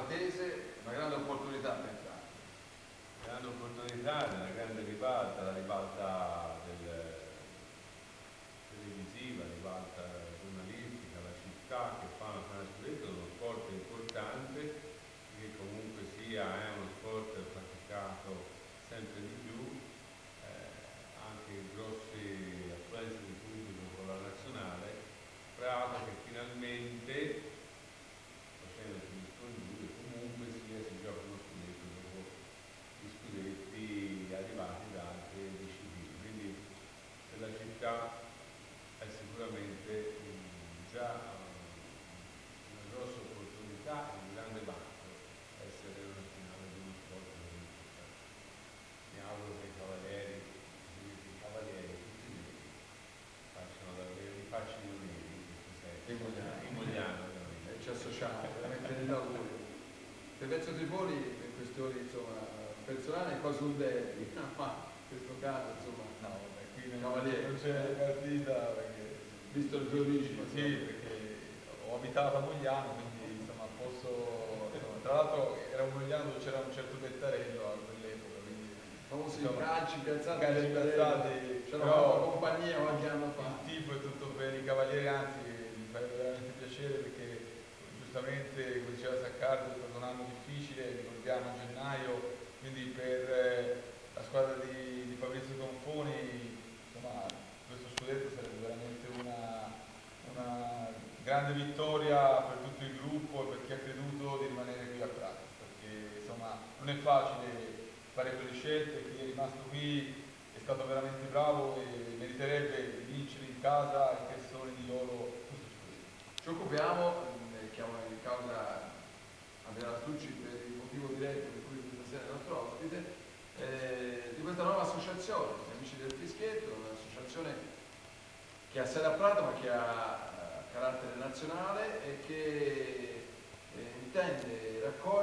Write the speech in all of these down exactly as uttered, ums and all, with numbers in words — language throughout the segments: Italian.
Matese, una grande opportunità per entrare. Grande opportunità, una grande ribalta, la ribalta del, televisiva, ribalta giornalistica, la città che fa una scudetto, uno sport importante, che comunque sia è uno sport praticato sempre di più, eh, anche grossi affluenze di pubblico con la nazionale. Prato che finalmente, facendo gli scongiuri, comunque sia si gioca uno scudetto dopo gli scudetti arrivati da altre discipline. Quindi per la città è sicuramente um, già um, una grossa opportunità e un grande vanto essere una finale di uno sport così importante. Mi auguro che i cavalieri, i cavalieri tutti neri, facciano davvero i facili neri in questo senso. In Mogliano, e ci associamo veramente nell'augurio. Per Venezio Tripoli in questioni insomma personali cosa un derby, ma in questo caso insomma no, vabbè, qui non, cavalieri, non c'è partita perché visto le tue origini, sì, perché ho abitato a Mogliano, quindi insomma posso insomma, tra l'altro era un Mogliano dove c'era un certo Vettarello a quell'epoca, quindi famosi insomma, calci piazzati, calci piazzati, c'era però una compagnia qualche anno fa. Il tifo è tutto per i cavalieri, anzi mi fa veramente piacere perché giustamente, come diceva Saccardo, è stato un anno difficile, ricordiamo gennaio, quindi per eh, la squadra di, di Fabrizio Tonfoni, insomma, questo scudetto sarebbe veramente una, una grande vittoria per tutto il gruppo e per chi ha creduto di rimanere qui a Prato, perché insomma non è facile fare quelle scelte, chi è rimasto qui è stato veramente bravo e meriterebbe di vincere in casa in persone di loro questo scudetto. Ci occupiamo, chiamo in causa Andrea Lastucci per il motivo diretto per cui questa sera è il nostro ospite, eh, di questa nuova associazione, gli Amici del Fischietto, un'associazione che ha sede a Prato ma che ha eh, carattere nazionale e che eh, intende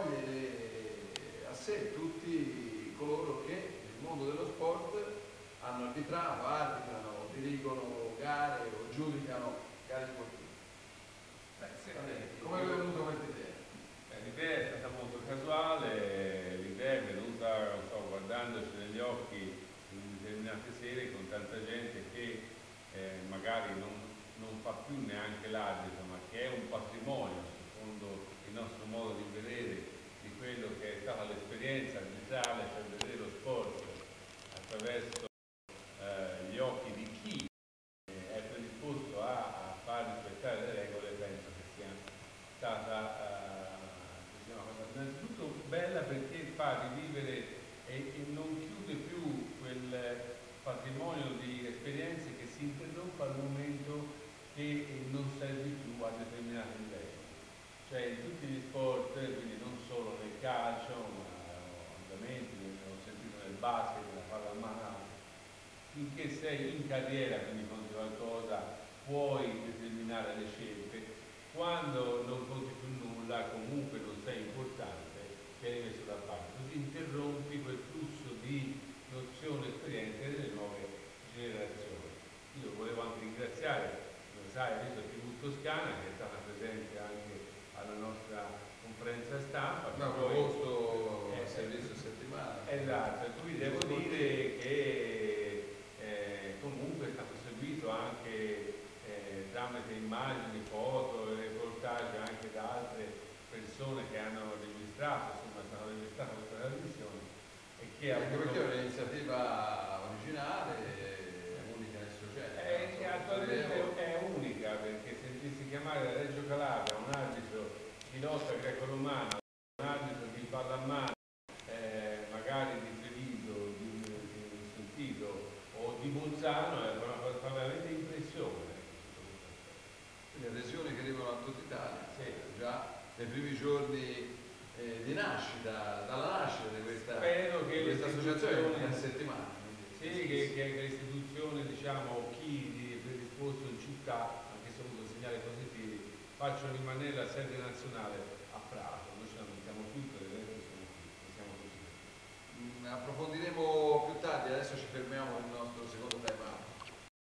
raccogliere a sé tutti coloro che nel mondo dello sport hanno arbitrato, arbitrano, dirigono gare o giudicano gare sportive. Beh, sì, come è venuto questa idea? L'idea è stata molto casuale, l'idea è venuta, non so, guardandoci negli occhi in determinate sere con tanta gente che eh, magari non, non fa più neanche l'arbitro, ma che è un patrimonio, secondo il nostro modo di vedere, di quello che è stata l'esperienza arbitrale, cioè vedere lo sport attraverso eh, gli occhi di chi eh, è predisposto a, a far rispettare le regole. Penso che sia stata eh, una cosa innanzitutto bella perché fa rivivere e, e non chiude più quel patrimonio di esperienze che si interrompe al momento che non serve più a determinati livelli. Cioè in tutti gli sport, quindi non solo nel calcio, ma ovviamente ho sentito nel basket, nella pallamano, finché sei in carriera, quindi conti qualcosa, puoi determinare le scelte. Quando non conti più nulla, comunque non sei importante, vieni messo da parte. Così interrompi quel flusso di nozioni e esperienze delle nuove generazioni. Io volevo anche ringraziare, come sai, visto tivù Toscana, che è stata presente anche alla nostra conferenza stampa. No, proposto a servizio settimana. Esatto, e qui devo dire che eh, comunque è stato seguito anche eh, tramite immagini, foto e reportage anche da altre persone che hanno registrato, insomma, è stata registrata questa trasmissione e che anche avuto... perché è un'iniziativa originale, unica nel suo genere. Eh, attualmente è unica perché sentirsi chiamare da Reggio Calabria un arbitro di lotta greco-romana, un arbitro di pallamano, eh, magari di Treviso, di, di, di Sentito o di Bolzano, è una cosa fa veramente impressione. Quindi adesioni che arrivano a tutta Italia, sì. Già nei primi giorni eh, di nascita, dalla nascita di questa, Spero che di questa associazione, una settimana. Sì, che, che l'istituzione, diciamo, chi è predisposto in città, anche se ha avuto segnali positivi, facciano rimanere la sede nazionale a Prato. Noi ce la mettiamo qui, per l'evento siamo qui, siamo così. Mm, approfondiremo più tardi, adesso ci fermiamo.